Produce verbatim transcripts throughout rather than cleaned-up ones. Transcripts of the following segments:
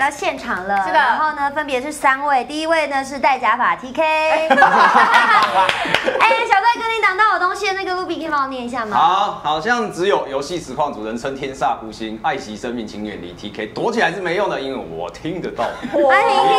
到现场了。 是的。 然后呢，分别是三位，第一位呢是戴假发 T K。哎，小戴哥，你挡到我东西的那个 Ruby 可以帮我念一下吗？ 好，好像只有游戏实况主人称天煞孤星，爱惜生命，请远离 T K， 躲起来是没用的，因为我听得到。 欢迎 T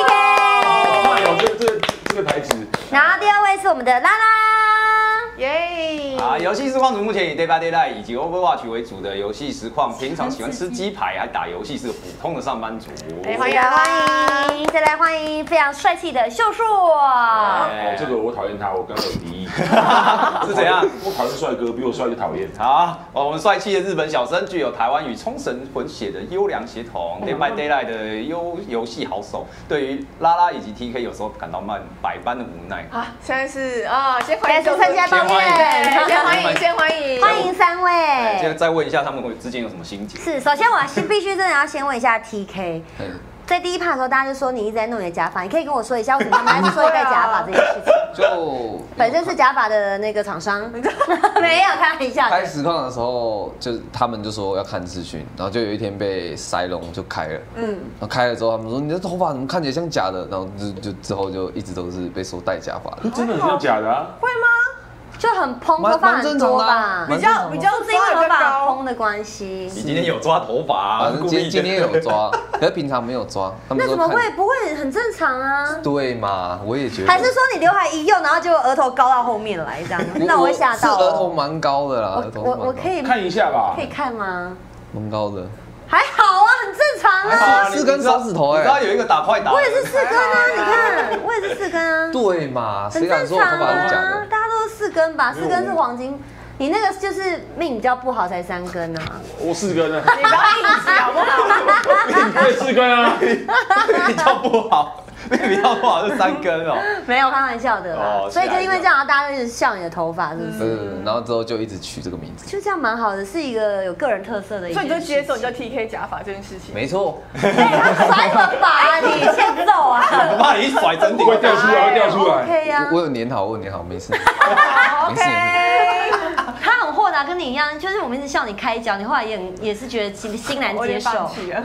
K。 有这这这个台词。 然后第二位是我们的拉拉， 耶！ 啊，游戏实况组目前以 Day by Daylight 以及 Overwatch 为主的游戏实况，平常喜欢吃鸡排还打游戏是个普通的上班族。 哎，欢迎欢迎，再来欢迎非常帅气的秀树。 哦，这个我讨厌他，我跟他有敌意。 是怎样？ 我讨厌帅哥，比我帅就讨厌。 好，我们帅气的日本小生，具有台湾与冲绳混血的优良血统 ，Day by Daylight 的优游戏好手，对于拉拉以及 T K 有时候感到慢百般的无奈。 啊，现在是啊，先欢迎现在是参加报面， 先欢迎，先欢迎， 欢迎三位。 现在再问一下他们之间有什么心结？ 是，首先我先必须真的要先问一下 T K。在第一趴的时候，大家就说你一直在弄你的假发，你可以跟我说一下为什么他们还是说戴假发这件事情？ 就本身是假发的那个厂商，没有开玩笑。 开实况的时候，就他们就说要看资讯，然后就有一天被塞隆就开了，嗯，然后开了之后，他们说你的头发怎么看起来像假的？然后就就之后就一直都是被说戴假发的。 真的很像假的啊？ 会吗？ 就很蓬，头发很多吧， 比较比较是因为头发蓬的关系。 你今天有抓头发啊？ 反正今今天有抓，可是平常没有抓。 那怎么会不会很正常啊？ 对嘛，我也觉得。 还是说你刘海一用，然后就额头高到后面来这样？那我会吓到。 是额头蛮高的啦，额头我我可以看一下吧， 可以看吗？ 蛮高的。 还好啊，很正常啊。 四根手指头哎， 你知道有一个打快打， 我也是四根啊，你看，我也是四根啊。 对嘛， 很谁敢说我头发是假的？ 大家都是四根吧，四根是黄金。你那个就是命比较不好才三根啊。 我四根啊。 你不要硬挤好不好？ 我也四根啊。 比较不好。比较不好是三根哦， 没有开玩笑的啦， 哦、 所以就因为这样，大家就一直笑你的头发，是不是？ 嗯，然后之后就一直取这个名字， 就这样蛮好的，是一个有个人特色的一件事情。 所以你就接受你叫 T K 假发这件事情。 没错。 哎，他甩什么发啊？你欠揍啊！ 我怕你一甩整顶会掉出来，会掉出来。 OK 啊， 我有粘好，我有粘好，没事。 没事。他很豁达，跟你一样，就是我们一直笑你开脚，你后来也也是觉得欣欣然接受。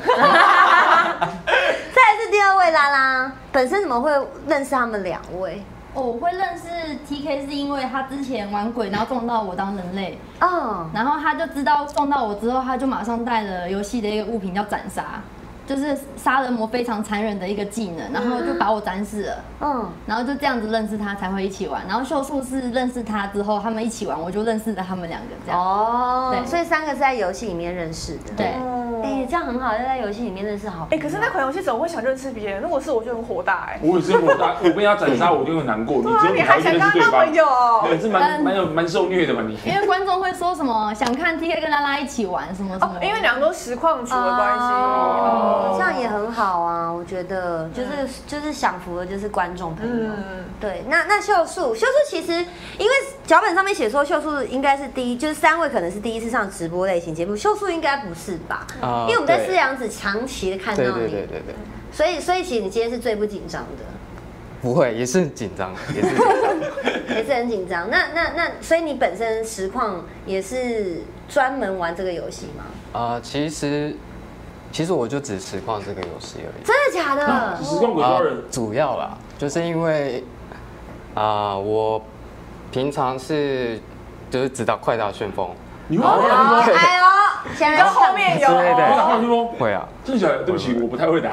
再来是第二位拉拉，本身怎么会认识他们两位？ 哦，我会认识 T K 是因为他之前玩鬼，然后撞到我当人类， 哦， 然后他就知道撞到我之后，他就马上带了游戏的一个物品叫斩杀，就是杀人魔非常残忍的一个技能，然后就把我斩死了。嗯，然后就这样子认识他，才会一起玩。然后秀树是认识他之后，他们一起玩，我就认识了他们两个这样。 哦，对，所以三个是在游戏里面认识的。 对， 哎，这样很好，在游戏里面认识好。 哎，可是那款游戏怎么会想认识别人？如果是我就很火大哎。 我也是火大，我被他斩杀我就很难过。 对啊，你还想跟他当朋友？ 对，是蛮蛮有蛮受虐的嘛你。 因为观众会说什么想看 T K 跟拉拉一起玩什么什么。 因为两个都实况主的关系。 哦，这样也很好啊，我觉得就是就是享福的就是观众朋友。嗯，对，那那秀树，秀树其实因为脚本上面写说秀树应该是第一，就是三位可能是第一次上直播类型节目，秀树应该不是吧？啊，因为我们在四阳子长期的看到你， 对对对对对， 所以所以其实你今天是最不紧张的。 不会，也是很紧张，也是紧张， 也是很紧张。那那那，所以你本身实况也是专门玩这个游戏吗？ 啊、呃，其实其实我就只实况这个游戏而已。 真的假的？ 实况鬼超人、 呃、主要啦，就是因为啊、呃，我平常是就是只打快打旋风。 你会打快打旋风？ 哎呦，现在后面有对对对， 会打快打旋风？ 会啊。 真的假的？对不起，我不太会打。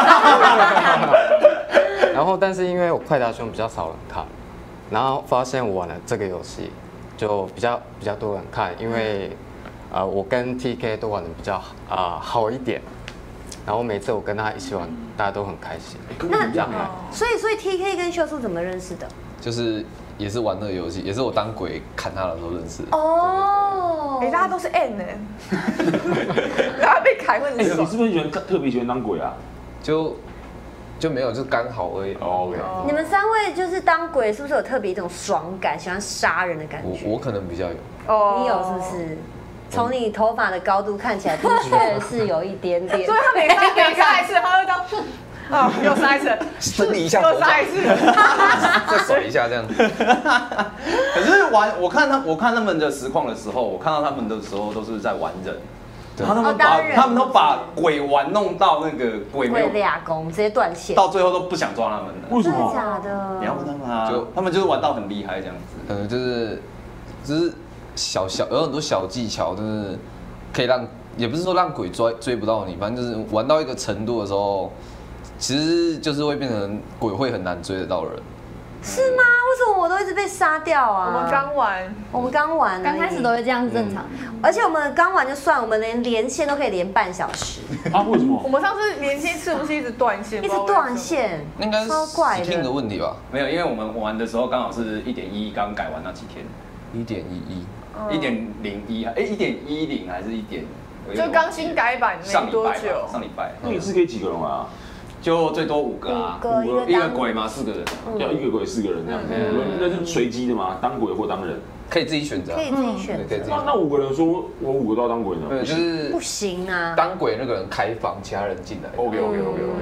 然后，但是因为我快打旋比较少人看，然后发现我玩了这个游戏，就比较比较多人看，因为呃我跟 T K 都玩的比较啊、呃、好一点，然后每次我跟他一起玩，大家都很开心。 那这样啊？所以所以 T K 跟秀树怎么认识的？ 就是也是玩那个游戏，也是我当鬼砍他的时候认识的。 哦， 哎，大家都是 N 呢，然后被砍会很爽。 你是不是喜欢特别喜欢当鬼啊？ 就。就没有，就刚好而已。 哦 ，OK。 你们三位就是当鬼，是不是有特别一种爽感，喜欢杀人的感觉？ 我我可能比较有。 哦，你有是不是？从你头发的高度看起来，的确是有一点点。 所以他每杀每杀一次，他会当。哦，又杀一次， 整理一下， 又杀一次， 再甩一下这样。 可是玩，我看他，我看他们的实况的时候，我看到他们的时候都是在玩人， 他们把他们都把鬼丸弄到那个鬼没有俩公，直接断线， 到最后都不想抓他们了。 为什么？ 假的？ 你要问他们啊，就他们就是玩到很厉害这样子。 嗯，就是就是小小有很多小技巧，就是可以让，也不是说让鬼追追不到你，反正就是玩到一个程度的时候，其实就是会变成鬼会很难追得到人。 是吗？为什么我都一直被杀掉啊？ 我们刚玩， 我们刚玩， 刚开始都会这样正常。 而且我们刚玩就算，我们连连线都可以连半小时。 啊？为什么？ 我们上次连线是不是一直断线？ 一直断线， 应该是超怪的。 Steam的问题吧？ 没有，因为我们玩的时候刚好是一点一刚改完那几天， 一点一一， 一点零一，哎，一点一零还是一点？ 就刚新改版没多久。 上礼拜。 那一次可以几个人玩啊？ 就最多五个啊， 五个一个鬼嘛，四个人， 要一个鬼四个人这样子，那是随机的吗？当鬼或当人？ 可以自己选择， 可以自己选择。 那那五个人说，我五个都要当鬼呢？ 对，就是不行啊。 当鬼那个人开房，其他人进来。 OK OK OK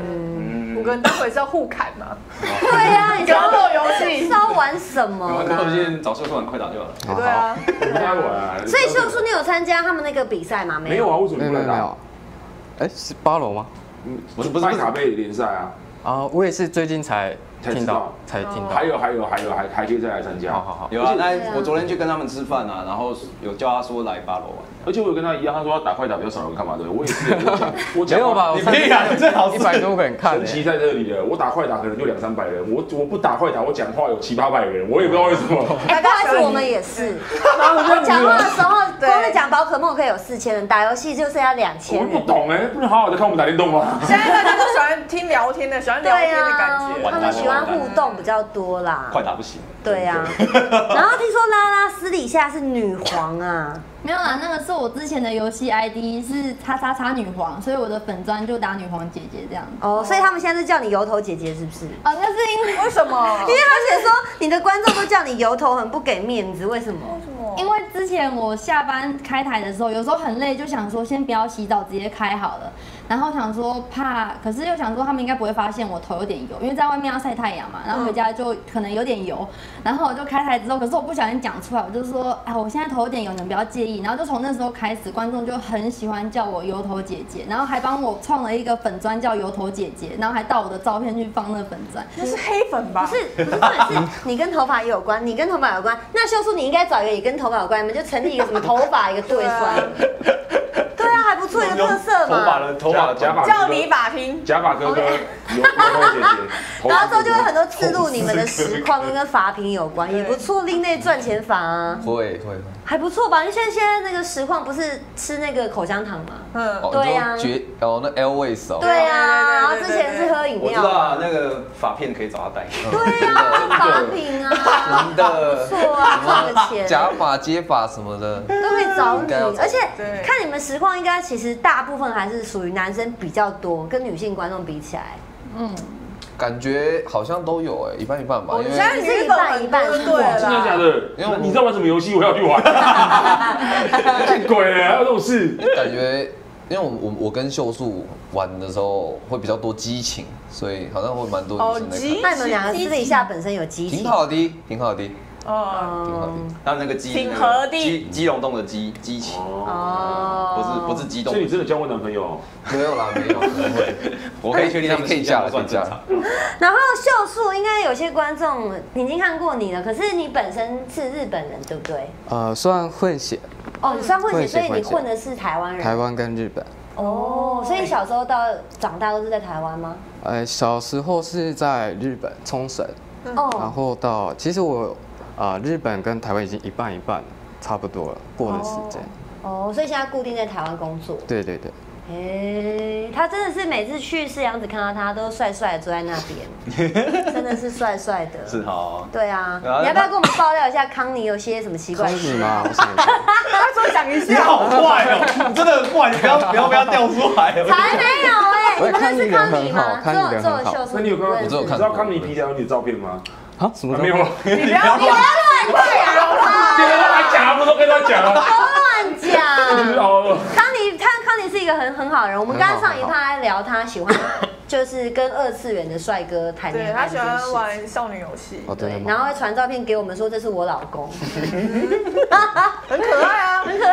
OK。 五个人当鬼是要互砍吗？ 对呀，你格斗游戏是要玩什么？ 玩格斗游戏找秀秀玩快打就好了。 对啊， 我们来玩。 所以秀叔，你有参加他们那个比赛吗？ 没有啊，为什么不来打？ 哎，是八楼吗？ 不是不是卡贝联赛啊。 啊，我也是最近才听到，才听到。 还有还有还有还还可以再来参加。 好好好。 有啊，那我昨天去跟他们吃饭啊，然后有叫他说来八楼玩。 而且我有跟他一样，他说他打快打比较少人看嘛，对，我也是。我没有吧？ 你屁啊！你最好一百多个人看。 神奇在这里了，我打快打可能就两三百人，我我不打快打，我讲话有七八百人，我也不知道为什么。 哎，刚开始我们也是，我讲话的时候，光是讲宝可梦可以有四千人，打游戏就剩下两千人。 我不懂哎，不能好好的看我们打电动吗？ 现在大家都喜欢听聊天的，喜欢聊天的感觉。 他们喜欢互动比较多啦。 快打不行。 对呀。然后听说拉拉私底下是女皇啊。 没有啦，那个是我之前的游戏 I D 是叉叉叉女皇，所以我的粉专就打女皇姐姐这样。 哦，所以他们现在是叫你油头姐姐是不是？ 哦，那是因为为什么？ 因为他写说你的观众都叫你油头，很不给面子，为什么？ 为什么？ 因为之前我下班开台的时候，有时候很累，就想说先不要洗澡，直接开好了。然后想说怕，可是又想说他们应该不会发现我头有点油，因为在外面要晒太阳嘛。然后回家就可能有点油，然后我就开台之后，可是我不小心讲出来，我就说啊，我现在头有点油，你们不要介意。然后就从那时候开始，观众就很喜欢叫我油头姐姐，然后还帮我创了一个粉专叫油头姐姐，然后还盗我的照片去放那粉专。 那是黑粉吧？ 不是，不是，是你跟头发也有关，你跟头发有关。那秀叔你应该找一个也跟头发有关，你们就成立一个什么头发一个对算。对啊，还不错，一个特色嘛。 头发的头发的假发叫理发厅， 假发哥哥，油油头姐姐。 然后之后就会很多刺入你们的实况，跟跟发品有关，也不错，另类赚钱法啊。 会会。 还不错吧？因为现在现在那个实况不是吃那个口香糖吗？ 嗯， 对呀。 绝哦，那 Airways 哦。 对啊，然后之前是喝饮料。 我知道啊，那个发片可以找他代言。 对啊，发品啊， 真的不错啊，赚个钱。 假发、接发什么的都可以找你，而且对看你们实况，应该其实大部分还是属于男生比较多，跟女性观众比起来， 嗯， 感觉好像都有哎，一半一半吧。因为现在女粉一半一半对了， 真的假的？因为你知道玩什么游戏，我要去玩。见鬼了，还有这种事？ 感觉，因为我我我跟秀树玩的时候会比较多激情，所以好像会蛮多女生在看。 那你们两个私底下本身有激情？ 挺好的，挺好的。 哦， 挺好的。 他那个鸡， 挺合的鸡鸡笼洞的鸡，激情。哦，不是不是激动。 所以你真的交过男朋友？ 没有啦，没有。 我可以确定他们可以嫁了， 算正常。 然后秀树应该有些观众已经看过你了，可是你本身是日本人，对不对？ 呃，算混血。 哦，你算混血，所以你混的是台湾人。 台湾跟日本。 哦，所以你小时候到长大都是在台湾吗？ 呃，小时候是在日本冲绳， 哦， 然后到其实我啊、呃、日本跟台湾已经一半一半了，差不多了，过的时间。 哦，所以现在固定在台湾工作。 对对对。 哎，他真的是每次去四阳子看到他都帅帅的坐在那边，真的是帅帅的。 是哈。 对啊，你要不要跟我们爆料一下康妮有些什么奇怪的事？ 康妮吗？我想一下。 他说讲一下。 你好坏哦，你真的很坏，你不要不要不要掉出来。 才没有哎，你康妮是康妮吗？ 康妮人很好。 那你有看到？ 我只有看。 你知道康妮皮条你的照片吗？ 啊？什么？ 没有。 你不要乱讲啊！ 你们都来讲，不都跟他讲啊？ 乱讲。康妮，他康妮是一个很很好的人。我们刚刚上一趴在聊他喜欢，就是跟二次元的帅哥谈恋爱。 对他喜欢玩少女游戏。 哦，对。 然后会传照片给我们说这是我老公， 很可爱啊， 很可爱。这种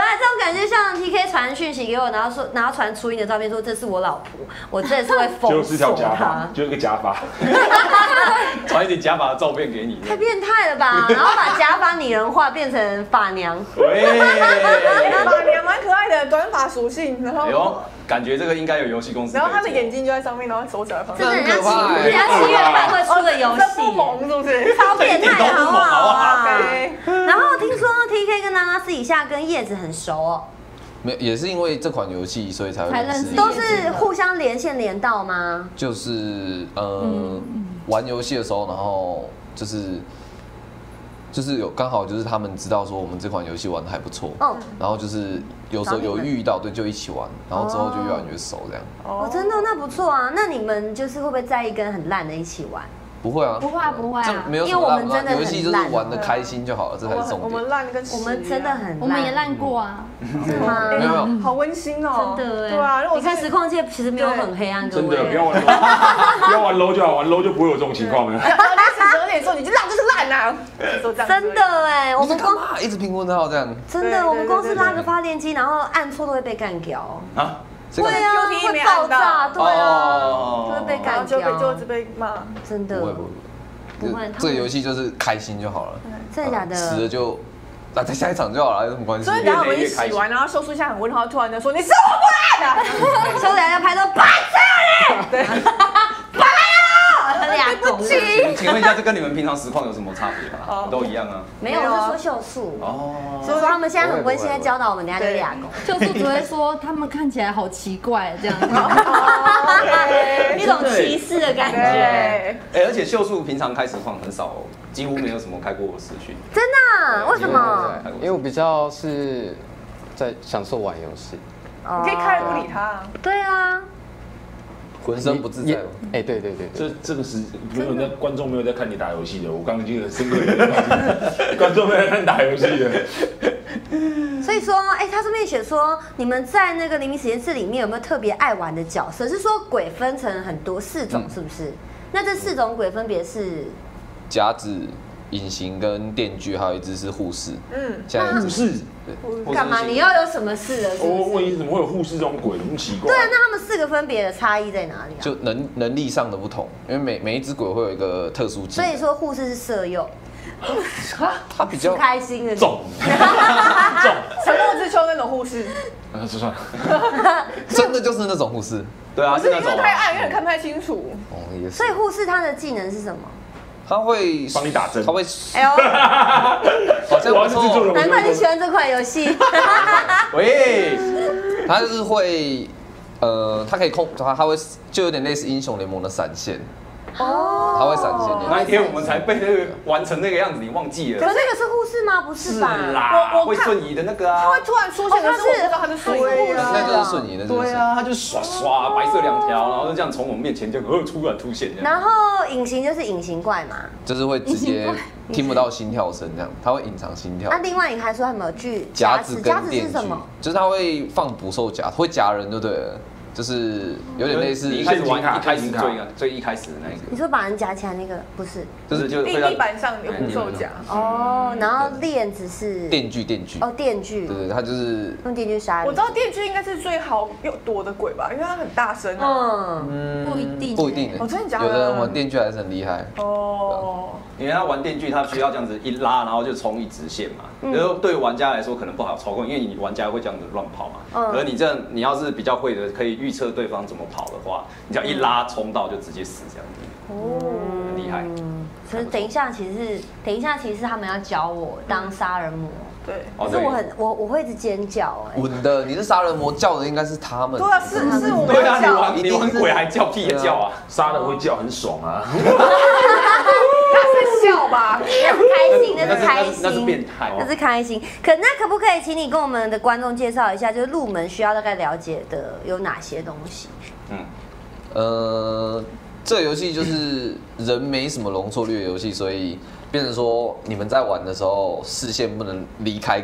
感觉像 T K 传讯息给我，然后说，然后传初音的照片，说这是我老婆，我真的是会封就是条锁假发他，， 就是个假发。 传一点假发的照片给你。 太变态了吧！然后把假发拟人化，变成发娘。 喂， 马娘蛮可爱的，短发属性，然后哎呦，感觉这个应该有游戏公司可以做。 然后他的眼睛就在上面，然后手脚在旁边。 真的很像很可怕欸七，人家七月半会出的游戏， 这不萌是不是？ 超变态的，好不好啊？ OK 然后听说 T K 跟娜娜私底下跟叶子很熟哦， 没有，也是因为这款游戏，所以才会才认识都是互相连线连到吗？ 就是呃、玩游戏的时候，然后就是就是有刚好就是他们知道说我们这款游戏玩的还不错， 嗯然后就是有时候有遇到，对，就一起玩，然后之后就越玩越熟这样。 哦，真的那不错啊。那你们就是会不会在意跟很烂的一起玩？ 不会啊， 不会啊不会啊这没有什因为么烂不烂， 我们真的很游戏就是玩的开心就好了，这才是重我们点。 烂的跟屎一样我们真的很烂， 我们也烂过啊， 是吗？ 没有没有， 好温馨哦， 真的哎， 对啊，因为我你看实况界其实没有很黑暗，各真的不位。 要玩 low， 不要玩 low 就好，玩 low 就不会有这种情况了。 然后那时候跟你说，你就烂就是烂呐，都这样。 真的哎，我们光干嘛一直评问号这样？ 真的，我们公司拉个发电机，然后按错都会被干掉。 啊， 这个会啊， Q T 会没按爆炸， 到对啊， 哦就会被干然后就被就掉一直。被骂。 真的不会不会， 不会， 这个游戏就是开心就好了， 真的假的？ 死了就那再下一场就好了，有什么关系所？以等下我们一起玩，然后秀出一下很温，然后突然就说你是我不烂的， 收两要拍到白色嘞，对，白了，俩狗请请问一下，这跟你们平常实况有什么差别吗？都一样啊。 没有，我是说秀素。 哦， 所以说他们现在很温馨的教导我们，等下就俩狗。 就是只会说他们看起来好奇怪这样子。 一种歧视的感觉， 对， 哎，而且秀树平常开实况很少，几乎没有什么开过视讯。 真的啊？为什么？ 因为我比较是在享受玩游戏。 你可以开不理他啊。 对啊， 浑身不自在吗？ 哎，对对对对， 这这个是没有在观众没有在看你打游戏的，我刚刚已经很深刻的，观众没有在看你打游戏的。 所以说，哎，他上面写说，你们在那个黎明实验室里面有没有特别爱玩的角色？是说鬼分成很多四种，是不是？那这四种鬼分别是？ 夹子、隐形跟电锯，还有一只是护士。 嗯， 现在护士， 干嘛？你要有什么事了？是我不是？ 问你怎么会有护士这种鬼？那么奇怪。 对啊，那他们四个分别的差异在哪里啊？ 就能能力上的不同，因为每每一只鬼会有一个特殊技能。 所以说护士是色诱， 它比较开心的重沉默之秋那种护士， 啊，这算了。 真的就是那种护士。 对啊， 不是因那种为太暗，有点看不太清楚。 哦，也是所以。护士他的技能是什么？ 他会帮你打针他会哎呦， 好像不我要是制作错。 人， 难怪你喜欢这款游戏。 喂， 他就是会，呃，他可以控，他他会就有点类似英雄联盟的闪现， 哦， 他会闪现的。 那一天我们才被那个玩成那个样子，你忘记了？ 可是那个是护士吗？不是吧？ 啦， 我我看会瞬移的那个啊他会。突然出现，可是我不知道他是谁。 对啊那就是瞬移，那就是瞬移。 对啊，他就刷刷白色两条，然后就这样从我们面前就呃突然出现这样。 然后隐形就是隐形怪嘛。 就是会直接听不到心跳声这样，他会隐藏心跳那。另外你还说还有没有锯夹子夹子跟电锯是什么？， 就是他会放捕兽夹，会夹人就对了，就是有点类似你一开始玩陷阱卡一开始陷阱卡最最一开始的那个， 你说把人夹起来那个不是？ 就是就地会让地板上有捕兽夹， 哦，然后链子是电锯电锯。 哦电锯对，对，对他就是用电锯杀人。 我知道电锯应该是最好又躲的鬼吧，因为它很大声啊。 嗯， 不一定， 不一定哦真的假的有的人玩电锯还是很厉害。 哦， 因为他玩电锯，他需要这样子一拉，然后就冲一直线嘛。 嗯然后对玩家来说可能不好操控，因为你玩家会这样子乱跑嘛。 嗯而你这样，你要是比较会的，可以预测对方怎么跑的话，你只要一拉冲到就直接死这样子。 哦， 很厉害。 可是等一下，其实是等一下，其实是他们要教我当杀人魔， 对， 哦对可是我很我我会一直尖叫哎。 稳的，你是杀人魔叫的应该是他们。 对啊，是是我们对啊，你叫， 玩你玩鬼还叫屁也叫啊！ 杀了会叫，很爽啊。 他是笑吧？ 开心，那是开心， 那是变态那是开心。可那可不可以请你跟我们的观众介绍一下，就是入门需要大概了解的有哪些东西？ 嗯， 呃，这个游戏就是人没什么容错率的游戏，所以变成说你们在玩的时候视线不能离开鬼，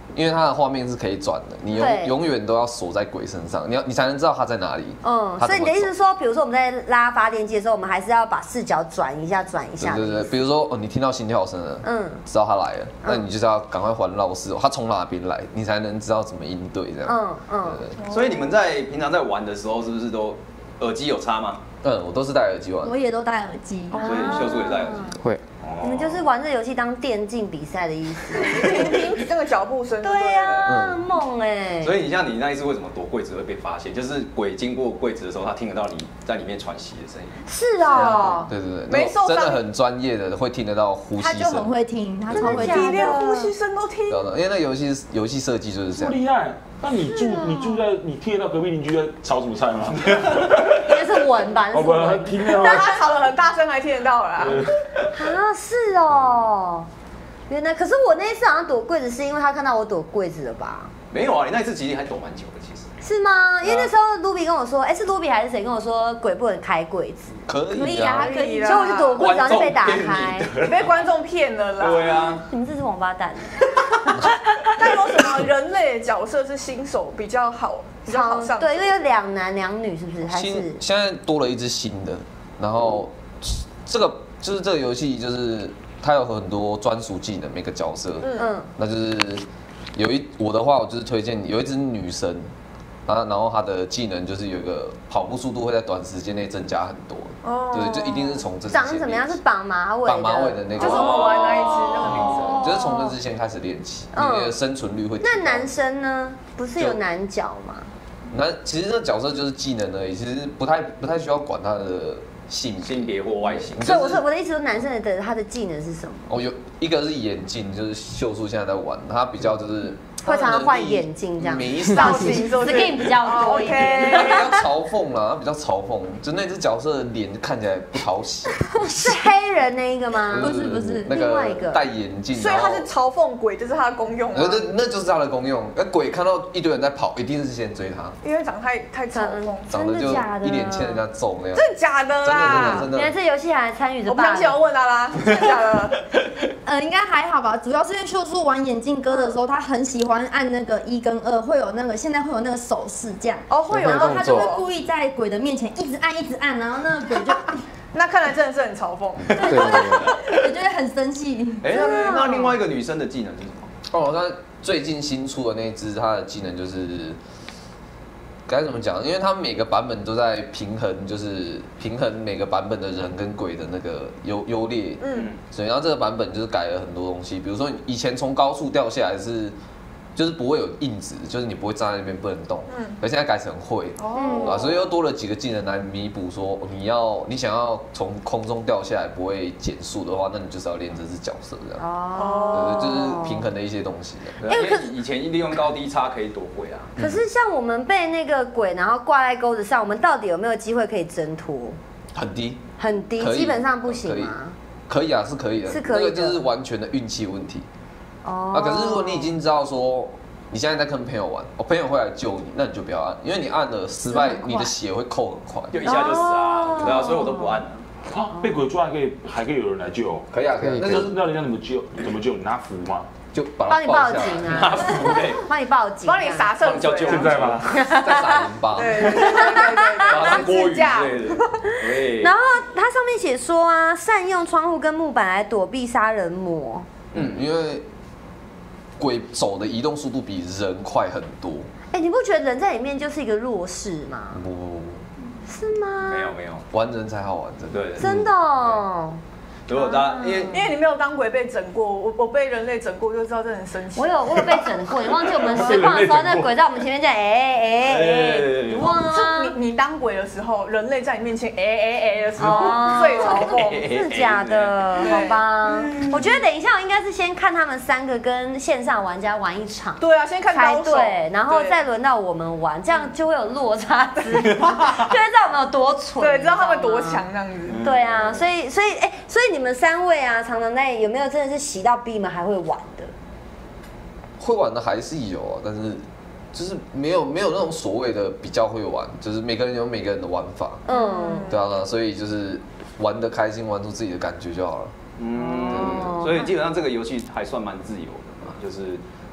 因为它的画面是可以转的，你永永远都要锁在鬼身上，你要你才能知道他在哪里。 嗯，所以你的意思是说，比如说我们在拉发电机的时候，我们还是要把视角转一下，转一下。 对对对，比如说哦，你听到心跳声了，嗯，知道他来了，那你就是要赶快环绕视，他从哪边来，你才能知道怎么应对这样。嗯嗯，对。所以你们在平常在玩的时候，是不是都耳机有插吗？ 嗯，我都是戴耳机玩。 我也都戴耳机， 所以秀树也戴耳机。 会。 你们就是玩这游戏当电竞比赛的意思， 听听那个脚步声。 对呀，梦哎。 所以你像你那一次为什么躲柜子会被发现？就是鬼经过柜子的时候，他听得到你在里面喘息的声音。 是啊， 对对对， 没受伤， 真的很专业的会听得到呼吸声。 他就很会听，他超会听， 你连呼吸声都听。 因为那游戏游戏设计就是这样。 厉害！那你住你住在你听得到隔壁邻居在炒什么菜吗？ 应该是闻吧， 哦不，听到。 但他吵得很大声，还听得到啦。 啊，是哦，原来可是我那一次好像躲柜子，是因为他看到我躲柜子了吧？ 没有啊，你那一次其实还躲蛮久的，其实。 是吗？因为那时候卢比跟我说，哎，是卢比还是谁跟我说鬼不能开柜子？ 可以， 可以啊，可以。 所以我就躲柜子，然后就被打开， 你被观众骗了啦。 对啊， 你们这是王八蛋。 那有什么人类角色是新手比较好，比较好上？ 对，因为有两男两女，是不是？还是现在多了一只新的，然后这个就是这个游戏就是它有很多专属技能，每个角色，嗯，那就是有一我的话，我就是推荐有一只女生。啊，然后她的技能就是有一个跑步速度会在短时间内增加很多，哦，对，就一定是从这长什么样？是绑马尾， 绑马尾的那个， 就是我玩那一只那个女生， 就是从这之前开始练起，你的生存率会。 那男生呢？不是有男角吗？ 男其实这角色就是技能而已，其实不太不太需要管他的性性别或外形。 所以我是我的意思说，男生的他的技能是什么？ 哦，有一个是眼镜，就是秀树现在在玩，他比较就是。 会常常换眼镜这样， 造型 skin 比较多一点， 比较嘲讽啦，比较嘲讽，就那只角色的脸看起来不讨喜。 是黑人那一个吗？ 不是不是， 那个戴眼镜， 所以他是嘲讽鬼，这是他的功用。 那那就是他的功用。那鬼看到一堆人在跑，一定是先追他， 因为长太太嘲讽， 长得就一脸欠人家揍那样。 真的假的啦？ 真的真的。 原来这游戏还参与着。 我不相信，我问拉拉，真的假的？ 呃，应该还好吧，主要是因为秀树玩眼镜歌的时候，他很喜欢按那个一跟二，会有那个现在会有那个手势这样。 哦，会有， 然后他就会故意在鬼的面前一直按一直按，然后那个鬼就， 那看来真的是很嘲讽。 对对对，我觉得很生气。 哎，那另外一个女生的技能是什么？ 哦，那最近新出的那一只，她的技能就是该怎么讲？因为他们每个版本都在平衡，就是平衡每个版本的人跟鬼的那个优优劣。嗯，所以然后这个版本就是改了很多东西，比如说以前从高处掉下来是。就是不会有硬直，就是你不会站在那边不能动。嗯，而现在改成会，哦，啊，所以又多了几个技能来弥补。说你要你想要从空中掉下来不会减速的话，那你就是要练这只角色这样。哦，对，就是平衡的一些东西。 因为以前利用高低差可以躲鬼啊。 可是像我们被那个鬼然后挂在钩子上，我们到底有没有机会可以挣脱？ 很低， 很低，基本上不行吗？ 可以啊，是可以的， 是可以的， 那个就是完全的运气问题。哦，啊，可是如果你已经知道说你现在在跟朋友玩，我朋友会来救你，那你就不要按，因为你按了失败，你的血会扣很快， 就一下就死啊，对啊，所以我都不按。 啊，被鬼抓还可以还可以有人来救？ 可以啊，可以。 那就是那人家怎么救？怎么救？你拿符吗？ 就帮你报警啊， 拿符对， 帮你报警， 帮你洒圣水。 现在吗？ 再撒盐巴， 对对对对对， 当锅鱼之类的。对。 然后它上面写说啊，善用窗户跟木板来躲避杀人魔。 嗯，因为鬼走的移动速度比人快很多。 哎，你不觉得人在里面就是一个弱势吗？ 不不不， 是吗？ 没有没有， 玩人才好玩，真的。 对， 真的哦。 如果当因为因为你没有当鬼被整过，我我被人类整过，就知道这很神奇。 我有我有被整过，你忘记我们实况的时候，那个鬼在我们前面这样，哎哎哎，你忘了吗？ 你你当鬼的时候，人类在你面前哎哎哎的时候最嘲讽， 是假的，好吧？我觉得等一下我应该是先看他们三个跟线上玩家玩一场， 对啊，先看高手， 对，然后再轮到我们玩，这样就会有落差值，就会知道我们有多蠢， 对，知道他们多强这样子。 对啊，所以所以哎，所以你们三位啊。常常在有没有真的是洗到逼们还会玩的？ 会玩的还是有啊，但是就是没有没有那种所谓的比较会玩，就是每个人有每个人的玩法。嗯，对啊，所以就是玩得开心，玩出自己的感觉就好了。 嗯，所以基本上这个游戏还算蛮自由的嘛，就是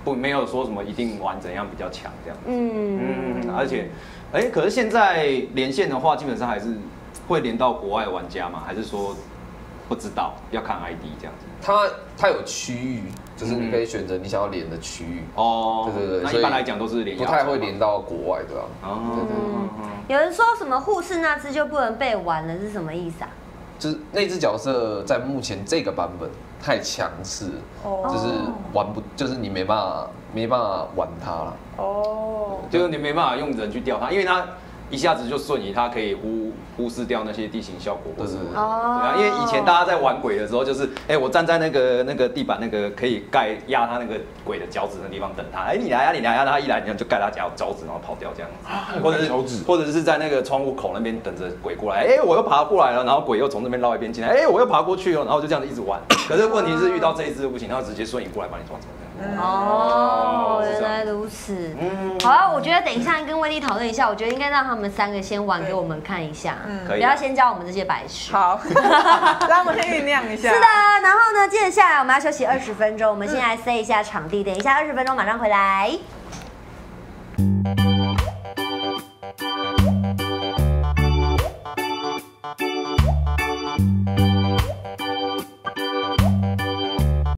不没有说什么一定玩怎样比较强这样。嗯嗯，而且，哎、欸，可是现在连线的话，基本上还是会连到国外玩家吗？还是说不知道要看 I D 这样子？ 它它有区域，就是你可以选择你想要连的区域。 哦， 对对对， 那一般来讲都是连， 不太会连到国外的啊。 哦， 对对对。 有人说什么护士那只就不能被玩了，是什么意思啊？ 就是那只角色在目前这个版本太强势，哦、就是玩不，就是你没办法没办法玩它了。 哦， 就是你没办法用人去钓它，因为它一下子就瞬移，它可以忽忽视掉那些地形效果，或是对啊，因为以前大家在玩鬼的时候，就是哎、欸，我站在那个那个地板那个可以盖压他那个鬼的脚趾的地方等他，哎、欸，你来呀、啊，你来呀、啊，他一来你就盖他脚脚趾，然后跑掉这样子，啊、或者是或者是在那个窗户口那边等着鬼过来，哎、欸，我又爬过来了，然后鬼又从这边绕一边进来，哎、欸，我又爬过去了，然后就这样子一直玩。可是问题是遇到这一只不行，他直接瞬移过来把你抓走。 哦，原来如此。嗯，好啊，我觉得等一下跟威力讨论一下，我觉得应该让他们三个先玩给我们看一下，嗯，不要先教我们这些白痴。 好，让我们先酝酿一下。 是的，然后呢，接着下来我们要休息二十分钟，我们先来塞一下场地，等一下二十分钟马上回来。